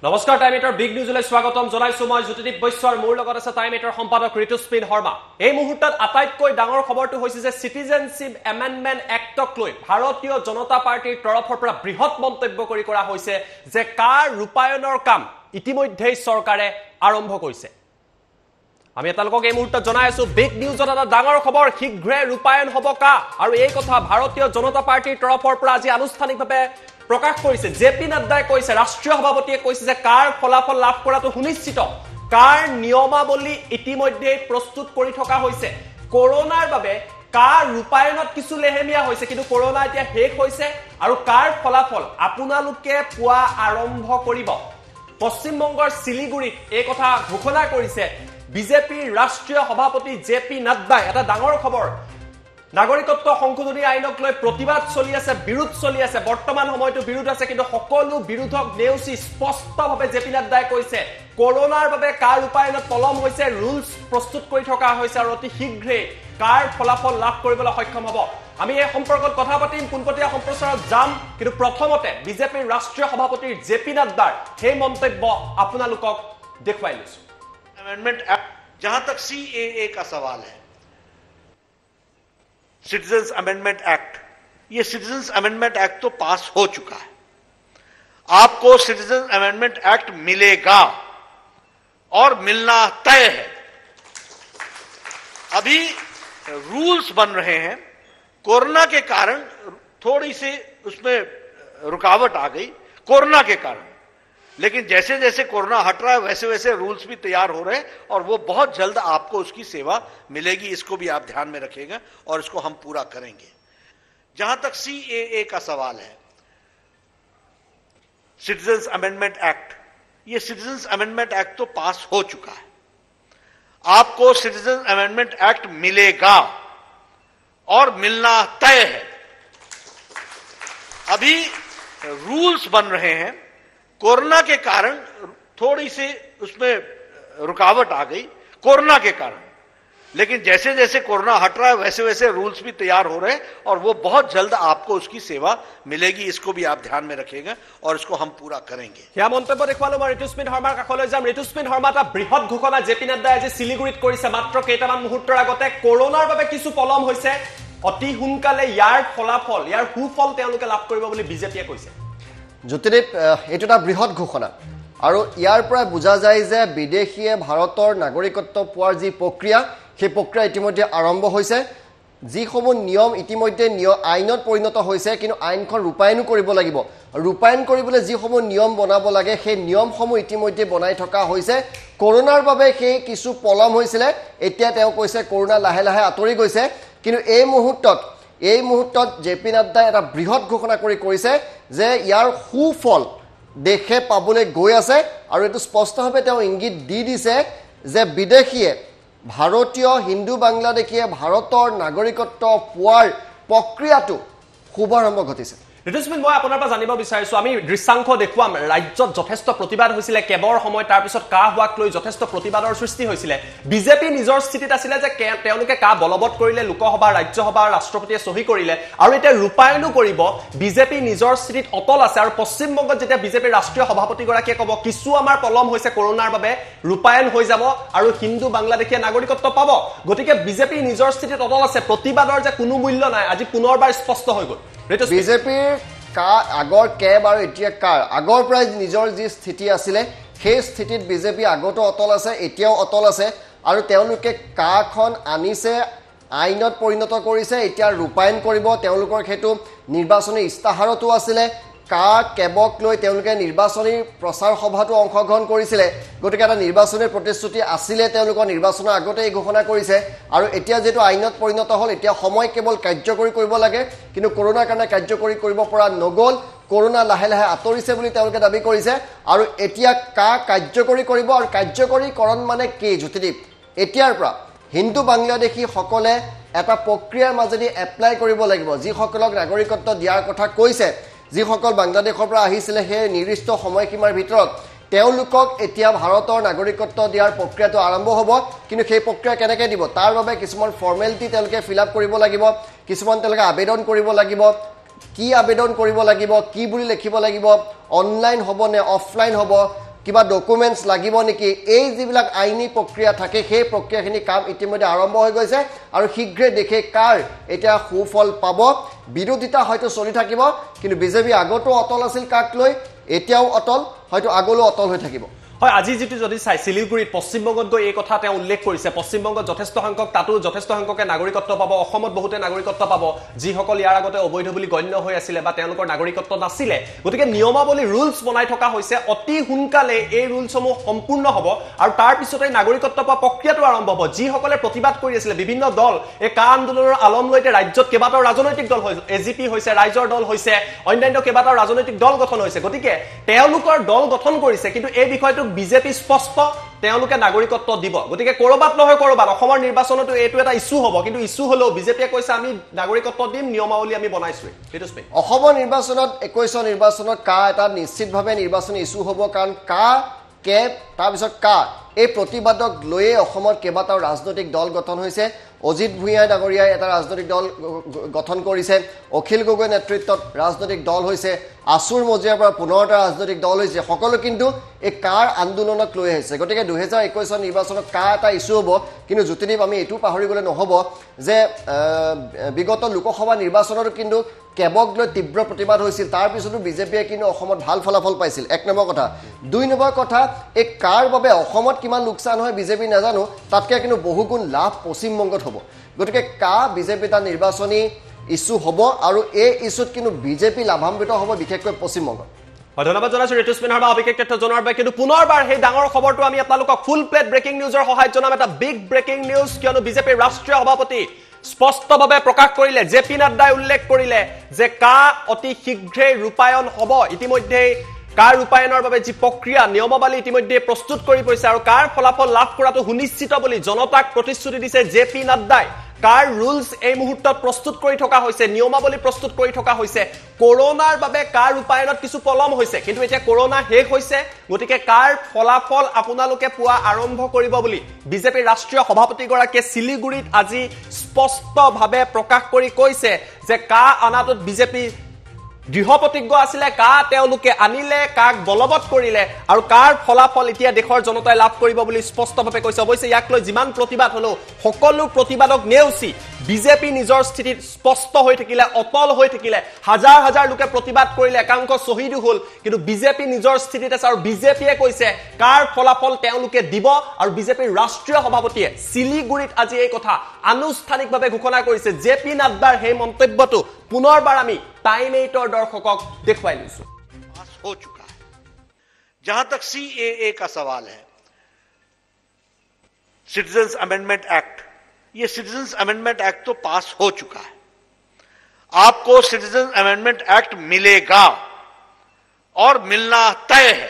নমস্কাৰ টাইম এটাৰ বিগ নিউজলৈ স্বাগতম জনাইছো মই জ্যোতিদীপ বৈশ্বৰ মোৰ লগত আছে টাইম এটাৰ সম্পাদক ঋতুস্পিন শৰ্মা এই মুহূৰ্তত আটাইতকৈ ডাঙৰ খবৰটো হৈছে যে সিটিজেনশিপ এমেন্ডমেন্ট এক্টক লৈ ভাৰতীয় জনতা পাৰ্টিৰ তৰফৰ পৰা বৃহৎ মন্তব্য কৰি কৰা হৈছে যে কাৰ ৰূপায়নৰ কাম ইতিমধ্যেই চৰকাৰে আৰম্ভ কৰিছে আমি আপোনালোকক এই মুহূৰ্তত জনাই আছো বিগ নিউজত এটা ডাঙৰ খবৰ শীঘ্ৰে ৰূপায়ন হ'ব কা আৰু এই কথা ভাৰতীয় জনতা পাৰ্টিৰ তৰফৰ পৰা আজি আনুষ্ঠানিকভাৱে প্ৰকাশ কৰিছে জেপি নাড্ডাই কৈছে ৰাষ্ট্ৰীয় সভাপতিয়ে কৈছে যে কাৰ ফলাফল লাভ কৰাটো সুনিশ্চিত কাৰ নিয়মাৱলী ইতিমধ্যে প্ৰস্তুত কৰি থকা হৈছে কৰোনাৰ বাবে কাৰ ৰূপায়নত কিছু লেহেমিয়া হৈছে কিন্তু কৰোনা এতিয়া শেষ হৈছে আৰু কাৰ ফলাফল আপোনালোকে পোৱা আৰম্ভ কৰিব পশ্চিম বংগৰ শিলিগুৰিত এই কথা ঘোষণা কৰিছে বিজেপিৰ ৰাষ্ট্ৰীয় সভাপতি জেপি নাড্ডাই এটা ডাঙৰ খবৰ নাগৰিকত্ব সংশোধনী আইনক লৈ প্ৰতিবাদ চলি আছে বিৰোধ চলি আছে বৰ্তমান সময়টো বিৰোধ আছে কিন্তু সকলো বিৰোধক নেউচি স্পষ্টভাৱে জেপি নাড্ডাই কৈছে কৰোনাৰ বাবে কাৰ ৰূপায়নত পলম হৈছে ৰুলছ প্ৰস্তুত কৰি থকা হৈছে আৰু অতি শীঘ্ৰে কাৰ ফলাফল লাভ কৰিবলৈ সক্ষম হ'ব আমি এই সম্পৰ্কত কথা পাতিম পুনপটীয়া সম্প্ৰচাৰত যাম কিন্তু প্ৰথমতে বিজেপিৰ ৰাষ্ট্ৰীয় সভাপতি জেপি নাড্ডাৰ সেই মন্তব্য আপোনালোকক দেখুৱাই লৈছো अमेंडमेंट एक्ट जहां तक सीएए का सवाल है सिटीजन्स अमेंडमेंट एक्ट ये सिटीजन्स अमेंडमेंट एक्ट तो पास हो चुका है आपको सिटीजन्स अमेंडमेंट एक्ट मिलेगा और मिलना तय है अभी रूल्स बन रहे हैं कोरोना के कारण थोड़ी सी उसमें रुकावट आ गई कोरोना के कारण लेकिन जैसे जैसे कोरोना हट रहा है वैसे वैसे रूल्स भी तैयार हो रहे हैं और वो बहुत जल्द आपको उसकी सेवा मिलेगी इसको भी आप ध्यान में रखिएगा और इसको हम पूरा करेंगे जहां तक सीएए का सवाल है सिटीजन्स अमेंडमेंट एक्ट ये सिटीजन्स अमेंडमेंट एक्ट तो पास हो चुका है आपको सिटीजन्स अमेंडमेंट एक्ट मिलेगा और मिलना तय है अभी रूल्स बन रहे हैं कोरोना के कारण थोड़ी सी उसमें रुकावट आ गई कोरोना के कारण लेकिन जैसे जैसे कोरोना हट रहा है वैसे वैसे रूल्स भी तैयार हो रहे हैं और वो बहुत जल्द आपको उसकी सेवा मिलेगी इसको भी आप ध्यान में रखिएगा और इसको हम पूरा करेंगे क्या মন্তব্য দেখুৱালো মই ঋতুস্পিন শৰ্মাৰ কাষলৈ যাম ঋতুস্পিন শৰ্মা এটা বৃহৎ ঘোষণা জেপি নাড্ডাই আজি শিলিগুৰিত কৰিছে মাত্ৰ কেইটামান মুহূৰ্তৰ আগতে কৰোনাৰ বাবে কিছু পলম হৈছে অতি সোনকালে ইয়াৰ ফলাফল ইয়াৰ সুফল তেওঁলোকে লাভ কৰিব বুলি বিজেপিয়ে কৈছে জ্যোতিদীপ এইটো এটা বৃহৎ ঘোষণা আৰু ইয়াৰ পৰা বুজা যায় যে বিদেশীয়ে ভাৰতৰ নাগৰিকত্ব পোৱাৰ যি প্ৰক্ৰিয়া সেই প্ৰক্ৰিয়া ইতিমধ্যে আৰম্ভ হৈছে যিসমূহ নিয়ম ইতিমধ্যে আইনত পৰিণত হৈছে কিন্তু আইনখন ৰূপায়নো কৰিব লাগিব ৰূপায়ন কৰিবলৈ যিসমূহ নিয়ম বনাব লাগে সেই নিয়মসমূহ ইতিমধ্যে বনাই থকা হৈছে কৰোনাৰ বাবে সেই কিছু পলম হৈছিলে এতিয়া তেওঁ কৈছে কৰোনা লাহে লাহে আঁতৰি গৈছে কিন্তু এই মুহূৰ্তত জেপি নাড্ডাই এটা বৃহৎ ঘোষণা কৰিছে যে ইয়াৰ সুফল দেখে পাবলৈ গৈ আছে আৰু এটো স্পষ্টভাৱে তেওঁ ইংগিত দিছে যে বিদেশীয়ে ভাৰতীয় হিন্দু বাংলাদেশীয়ে ভাৰতৰ নাগৰিকত্ব পোৱাৰ প্ৰক্ৰিয়াটো শুভাৰম্ভ ঘটিছে ঋতুস্মিন মই আপোনাৰ পৰা জানিব বিচাৰিছো আমি দৃশ্যাংশ দেখুৱাম ৰাজ্যত যথেষ্ট প্ৰতিবাদ হৈছিলে কেৱৰ সময় তাৰ পিছত কা হোৱাক লৈ যথেষ্ট প্ৰতিবাদৰ সৃষ্টি হৈছিলে বিজেপি নিজৰ স্থিতিত আছিল যে তেওঁলোকে কা বলবৎ কৰিলে লোকসভা ৰাজ্যসভা ৰাষ্ট্ৰপতিয়ে সহি কৰিলে আৰু এতিয়া ৰূপায়নো কৰিব বিজেপি নিজৰ স্থিতিত অটল আছে আৰু পশ্চিম বংগত যেতিয়া বিজেপিৰ ৰাষ্ট্ৰীয় সভাপতি গৰাকীয়ে ক'ব কিছু আমাৰ পলম হৈছে কৰোনাৰ বাবে ৰূপায়ন হৈ যাব আৰু হিন্দু বাংলাদেশীয়ে নাগৰিকত্ব পাব গতিকে বিজেপি নিজৰ স্থিতিত অটল আছে প্ৰতিবাদৰ যে কোনো মূল্য নাই আজি পুনৰবাৰ স্পষ্ট হৈ গ'ল বিজেপিৰ আগৰ কেব আৰু এতিয়া কাৰ আগৰ পৰাই নিজৰ যি স্থিতি আছিলে সেই স্থিতিত বিজেপি আগতো অটল আছে এতিয়াও অটল আছে আৰু তেওঁলোকে কাখন আনিছে আইনত পৰিণত কৰিছে এতিয়া ৰূপায়ন কৰিব তেওঁলোকৰ হেতু নিৰ্বাচনী ইস্তাহাৰতো আছিলে কেবক লৈ তেওঁলোকে নিৰ্বাচনী প্ৰচাৰ সভাতো অংশগ্ৰহণ কৰিছিলে গতিকে এটা নিৰ্বাচনী প্ৰতিশ্ৰুতি আছিলে তেওঁলোকৰ নিৰ্বাচনৰ আগতে এই ঘোষণা কৰিছে আৰু এতিয়া যেটো আইনত পৰিণত হ'ল এতিয়া সময় কেৱল কাৰ্যকৰী কৰিব লাগে কিন্তু কৰোনাৰ কাৰণে কাৰ্যকৰী কৰিব পৰা নগল কৰোনা লাহে লাহে আঁতৰিছে বুলি তেওঁলোকে দাবী কৰিছে আৰু এতিয়া কাৰ্যকৰী কৰিব আৰু কাৰ্যকৰীকৰণ মানে কি জ্যোতিদীপ এতিয়াৰ পৰা হিন্দু বাংলাদেশী সকলে এটা প্ৰক্ৰিয়াৰ মাজেদি এপ্লাই কৰিব লাগিব যিসকলক নাগৰিকত্ব দিয়াৰ কথা কৈছে যিসকল বাংলাদেশৰ পৰা আহিছিলে সেই নিৰ্দিষ্ট সময়সীমাৰ ভিতৰত তেওঁলোকক এতিয়া ভাৰতৰ নাগৰিকত্ব দিয়াৰ প্ৰক্ৰিয়াটো আৰম্ভ হ'ব কিন্তু সেই প্ৰক্ৰিয়া কেনেকৈ দিব তাৰ বাবে কিছুমান ফৰ্মেলিটি তেওঁলোকে ফিল আপ কৰিব লাগিব কিছুমান তেওঁলোকে আবেদন কৰিব লাগিব কি আবেদন কৰিব লাগিব কি বুলি লিখিব লাগিব অনলাইন হ'ব নে অফলাইন হ'ব কিবা ডকুমেন্টছ লাগিব নেকি এই যিবিলাক আইনী প্ৰক্ৰিয়া থাকে সেই প্ৰক্ৰিয়াখিনি কাম ইতিমধ্যে আৰম্ভ হৈ গৈছে আৰু শীঘ্ৰে দেখে কাৰ এতিয়া সুফল পাব বিৰোধিতা হয়তো চলি থাকিব কিন্তু বিজেপি আগতো অটল আছিল কাক লৈ এতিয়াও অটল হয়তো আগলৈ অটল হৈ থাকিব হয় আজি যেটো যদি চাই শিলিগুড়িত পশ্চিমবংগত গৈ এই কথা তেওঁ উল্লেখ কৰিছে পশ্চিমবংগত যথেষ্ট সংখ্যক তাতো যথেষ্ট সংখ্যকে নাগৰিকত্ব পাব অসমত বহুতে নাগৰিকত্ব পাব যিসকল ইয়াৰ আগতে অবৈধ বুলি গণ্য হৈ আছিল বা তেওঁলোকৰ নাগৰিকত্ব নাছিলে গতিকে নিয়মাৱলী ৰুলছ বনাই থকা হৈছে অতি হুনকালে এই ৰুলছসমূহ সম্পূৰ্ণ হ'ব আৰু তাৰ পিছতে নাগৰিকত্ব পোৱা প্ৰক্ৰিয়াটো আৰম্ভ হ'ব যিসকলে প্ৰতিবাদ কৰি আছিল বিভিন্ন দল এই কা আন্দোলনৰ আলম লৈতে ৰাজ্যত কেইবাটাও ৰাজনৈতিক দল হৈছে এজিপি হৈছে ৰাইজৰ দল হৈছে অন্যান্য কেইবাটাও ৰাজনৈতিক দল গঠন হৈছে গতিকে তেওঁলোকৰ দল গঠন কৰিছে কিন্তু এই বিষয়টো বিজেপি স্পষ্ট তেওঁলোকে নাগৰিকত্ব দিব গতিকে কৰবাত নহয় কৰবাত অসমৰ নিৰ্বাচনতো এটো এটা ইস্যু হ'ব কিন্তু ইস্যু হলো বিজেপিয়ে কৈছে আমি নাগৰিকত্ব দিম নিয়মাৱলী আমি বনাইছো এটো স্পেক অসমৰ নিৰ্বাচনত 21 নিৰ্বাচনত কা এটা নিশ্চিতভাৱে নিৰ্বাচনী ইস্যু হ'ব কাৰণ কা কেব তাৰ পিছত কা এই প্ৰতিবাদক লৈয়ে অসমৰ কেইবাটাও ৰাজনৈতিক দল গঠন হৈছে অজিত ভুঁইয়া ডাঙৰীয়াই এটা ৰাজনৈতিক দল গঠন কৰিছে অখিল গগৈ নেতৃত্বত ৰাজনৈতিক দল হৈছে আসুৰ মজিয়াৰ পৰা পুনৰ এটা ৰাজনৈতিক দল হৈছে সকলো কিন্তু এই কাৰ আন্দোলনক লৈ আহিছে গতিকে 2021 নিৰ্বাচনত কা এটা ইস্যু হ'ব কিন্তু জ্যোতিদীপ আমি এটো পাহৰি গলে নহব যে বিগত লোকসভা নিৰ্বাচনত কিন্তু কেবক লৈ তীব্ৰ প্ৰতিবাদ হৈছিল তাৰ পিছতো বিজেপিয়ে কিন্তু অসমত ভাল ফলাফল পাইছিল এক নম্বৰ কথা দুই নম্বৰ কথা এই কাৰ বাবে অসমত কিমান লোকচান হয় বিজেপি নাজানো তাতকে কিন্তু বহুগুণ লাভ পশ্চিমবংগত হ'ব গতিকে কা বিজেপি এটা নিৰ্বাচনী ইস্যু হ'ব আৰু এই ইস্যুত কিন্তু বিজেপি লাভান্বিত হ'ব বিশেষকৈ পশ্চিমবংগত ধন্যবাদ জনাইছো ঋতুস্মিন শৰ্মা অভিষেক তথ্য জনোৱাৰ বাবে কিন্তু পুনৰবাৰ সেই ডাঙৰ খবৰটো আমি আপোনালোকক ফুল প্লেট ব্ৰেকিং নিউজৰ সহায়ত জনাম এটা বিগ ব্ৰেকিং নিউজ কিয়নো বিজেপিৰ ৰাষ্ট্ৰীয় সভাপতি স্পষ্টভাৱে প্ৰকাশ কৰিলে জেপি নাড্ডাই উল্লেখ কৰিলে যে কা অতি শীঘ্ৰে ৰূপায়ণ হ'ব ইতিমধ্যে কাৰ ৰূপায়ণৰ বাবে যি প্ৰক্ৰিয়া নিয়মাৱলী ইতিমধ্যে প্ৰস্তুত কৰি পৰিছে আৰু কাৰ ফলাফল লাভ কৰাটো সুনিশ্চিত বুলি জনতাক প্ৰতিশ্ৰুতি দিছে জেপি নাড্ডাই কাৰ ৰুলছ এই মুহূৰ্তত প্ৰস্তুত কৰি থকা হৈছে নিয়মাৱলী প্ৰস্তুত কৰি থকা হৈছে কৰোনাৰ বাবে কাৰ ৰূপায়ণত কিছু পলম হৈছে কিন্তু এতিয়া কৰোনা শেষ হৈছে গতিকে কাৰ ফলাফল আপোনালোকে পোৱা আৰম্ভ কৰিব বুলি বিজেপিৰ ৰাষ্ট্ৰীয় সভাপতি গৰাকীয়ে শিলিগুড়িত আজি স্পষ্টভাৱে প্ৰকাশ কৰি কৈছে যে কা আনাটোত বিজেপি দৃঢ় প্ৰতিজ্ঞ আছিলে কা তেওঁলোকে আনিলে কাক বলবৎ কৰিলে আৰু কাৰ ফলাফল এতিয়া দেশৰ জনতাই লাভ কৰিব বুলি স্পষ্টভাৱে কৈছে অৱশ্যে ইয়াক লৈ যিমান প্ৰতিবাদ হলো সকলো প্ৰতিবাদক নেওচি বিজেপি নিজৰ স্থিতিত স্পষ্ট হৈ থাকিলে অটল হৈ থাকিলে হাজাৰ হাজাৰ লোকে প্ৰতিবাদ কৰিলে একাংশ শহীদ হ'ল কিন্তু বিজেপি নিজৰ স্থিতিত আছে আৰু বিজেপিয়ে কৈছে কাৰ ফলাফল তেওঁলোকে দিব আৰু বিজেপিৰ ৰাষ্ট্ৰীয় সভাপতিয়ে শিলিগুড়িত আজি এই কথা আনুষ্ঠানিকভাৱে ঘোষণা কৰিছে জেপি নাড্ডাৰ সেই মন্তব্যটো পুনৰবাৰ আমি टाइम 8 दर्शकों देखवाई लीजिए पास हो चुका है जहां तक सीएए का सवाल है सिटीजन्स अमेंडमेंट एक्ट ये सिटीजन्स अमेंडमेंट एक्ट तो पास हो चुका है आपको सिटीजन्स अमेंडमेंट एक्ट मिलेगा और मिलना तय है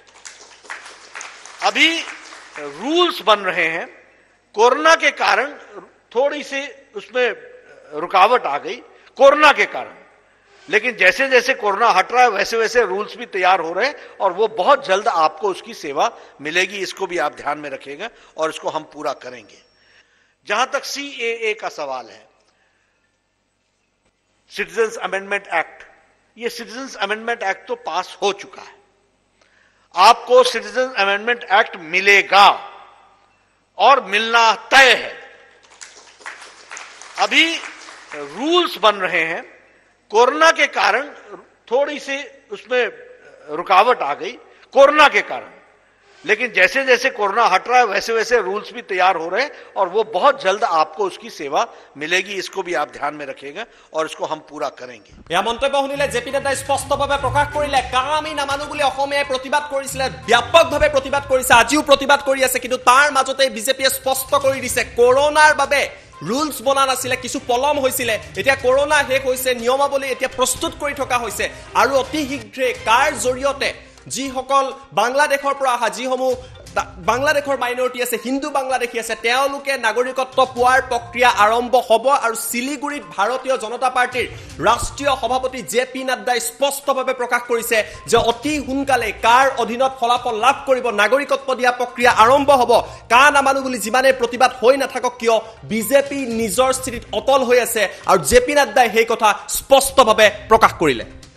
अभी रूल्स बन रहे हैं कोरोना के कारण थोड़ी सी उसमें रुकावट आ गई कोरोना के कारण लेकिन जैसे जैसे कोरोना हट रहा है वैसे वैसे रूल्स भी तैयार हो रहे हैं और वो बहुत जल्द आपको उसकी सेवा मिलेगी इसको भी आप ध्यान में रखिएगा और इसको हम पूरा करेंगे जहां तक सीएए का सवाल है सिटीजन्स अमेंडमेंट एक्ट ये सिटीजन्स अमेंडमेंट एक्ट तो पास हो चुका है आपको सिटीजन्स अमेंडमेंट एक्ट मिलेगा और मिलना तय है अभी रूल्स बन रहे हैं कोरोना के कारण थोड़ी सी उसमें रुकावट आ गई कोरोना के कारण लेकिन जैसे जैसे कोरोना हट रहा है वैसे वैसे रूल्स भी तैयार हो रहे हैं और वो बहुत जल्द आपको उसकी सेवा मिलेगी इसको भी आप ध्यान में रखिएगा और इसको हम पूरा करेंगे या মন্তব্য শুনিলে জেপি নাড্ডাই স্পষ্টভাৱে প্ৰকাশ কৰিলে কাম আমি নামানো বুলি অসমে প্ৰতিবাদ কৰিছিল ব্যাপকভাৱে প্ৰতিবাদ কৰিছে আজিও প্ৰতিবাদ কৰি আছে কিন্তু তাৰ মাজতে বিজেপিয়ে স্পষ্ট কৰি দিছে কৰোনাৰ বাবে ৰুলছ বনা নাছিলে কিছু পলম হৈছিলে এতিয়া কৰোনা শেষ হৈছে নিয়মাৱলী এতিয়া প্ৰস্তুত কৰি থকা হৈছে আৰু অতি শীঘ্ৰে কাৰ জৰিয়তে যিসকল বাংলাদেশৰ পৰা অহা যিসমূহ বাংলাদেশৰ মাইনৰিটি আছে হিন্দু বাংলাদেশী আছে তেওঁলোকে নাগৰিকত্ব পোৱাৰ প্ৰক্ৰিয়া আৰম্ভ হ'ব আৰু শিলিগুড়িত ভাৰতীয় জনতা পাৰ্টিৰ ৰাষ্ট্ৰীয় সভাপতি জেপি নাড্ডাই স্পষ্টভাৱে প্ৰকাশ কৰিছে যে অতি হুনকালে কাৰ অধীনত ফলাফল লাভ কৰিব নাগৰিকত্ব দিয়া প্ৰক্ৰিয়া আৰম্ভ হ'ব কা নামানো বুলি যিমানে প্ৰতিবাদ হৈ নাথাকক কিয় বিজেপি নিজৰ স্থিতিত অটল হৈ আছে আৰু জেপি নাড্ডাই সেই কথা স্পষ্টভাৱে প্ৰকাশ কৰিলে